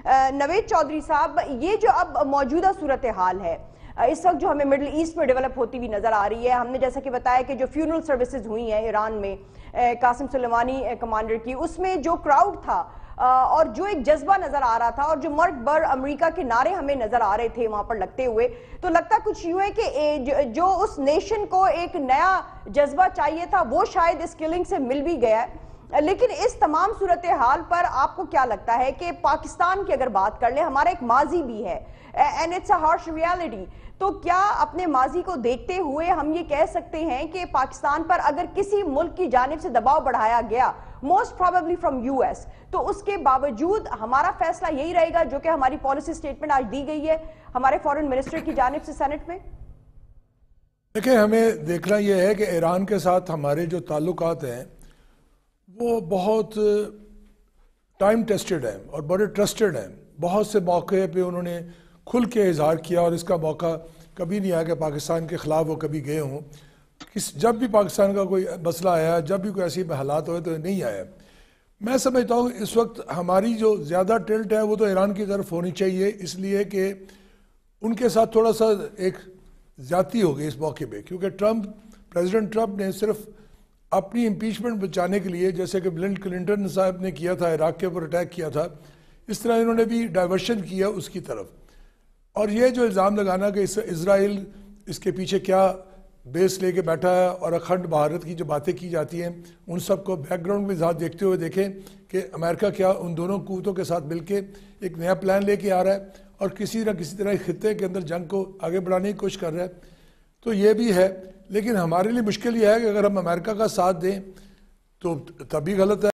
نوید چودھری صاحب، یہ جو اب موجودہ صورتحال ہے اس وقت جو ہمیں مڈل ایسٹ میں ڈیولپ ہوتی ہوئی نظر آ رہی ہے، ہم نے جیسا کہ بتایا کہ جو فیونرل سروسز ہوئی ہیں ایران میں قاسم سلیمانی کمانڈر کی، اس میں جو کراؤڈ تھا اور جو ایک جذبہ نظر آ رہا تھا اور جو مرگ بر امریکہ کے نعرے ہمیں نظر آ رہے تھے وہاں پر لگتے ہوئے، تو لگتا کچھ یوں ہے کہ جو اس نیشن کو ایک نیا جذبہ چاہیے تھا وہ شاید اس کلنگ سے مل بھی گیا ہے۔ لیکن اس تمام صورتحال پر آپ کو کیا لگتا ہے کہ پاکستان کی اگر بات کر لیں، ہمارا ایک ماضی بھی ہے and it's a harsh reality، تو کیا اپنے ماضی کو دیکھتے ہوئے ہم یہ کہہ سکتے ہیں کہ پاکستان پر اگر کسی ملک کی جانب سے دباؤ بڑھایا گیا، most probably from U S, تو اس کے باوجود ہمارا فیصلہ یہی رہے گا جو کہ ہماری پالیسی سٹیٹمنٹ آج دی گئی ہے ہمارے فورن منسٹر کی جانب سے سینٹ میں؟ دیکھیں، ہمیں دیکھنا یہ ہے کہ ایران کے ساتھ ہمارے جو تعلقات ہیں وہ بہت ٹائم ٹیسٹڈ ہیں اور بڑے ٹرسٹڈ ہیں۔ بہت سے موقع پہ انہوں نے کھل کے اظہار کیا اور اس کا موقع کبھی نہیں آیا کہ پاکستان کے خلاف وہ کبھی گئے ہوں۔ جب بھی پاکستان کا کوئی مسئلہ آیا، جب بھی کوئی ایسی حالات ہوئے تو نہیں آیا۔ میں سمجھتا ہوں اس وقت ہماری جو زیادہ ٹلٹ ہے وہ تو ایران کی طرف ہونی چاہیے، اس لیے کہ ان کے ساتھ تھوڑا سا ایک زیادتی ہو گئی اس موقع پہ، کیونکہ پریزیڈنٹ ٹرمپ نے صرف اپنی امپیچمنٹ بچانے کے لیے، جیسے کہ بل کلنٹن صاحب نے کیا تھا، عراق کے اوپر اٹیک کیا تھا، اس طرح انہوں نے بھی ڈائیورشن کیا اس کی طرف۔ اور یہ جو الزام لگانا کہ اسرائیل اس کے پیچھے کیا بیس لے کے بیٹھا ہے اور اکھنڈ بھارت کی جو باتیں کی جاتی ہیں، ان سب کو بیک گراؤنڈ میں ذات دیکھتے ہوئے دیکھیں کہ امریکہ کیا ان دونوں قوتوں کے ساتھ مل کے ایک نیا پلان لے کے آ رہا ہے اور کسی نہ کسی طرح خطے کے اندر جنگ کو آگے بڑھانے کی کوشش کر رہا ہے۔ تو یہ بھی ہے، لیکن ہمارے لیے مشکل یہ ہے کہ اگر ہم امریکہ کا ساتھ دیں تو تب بھی غلط ہے۔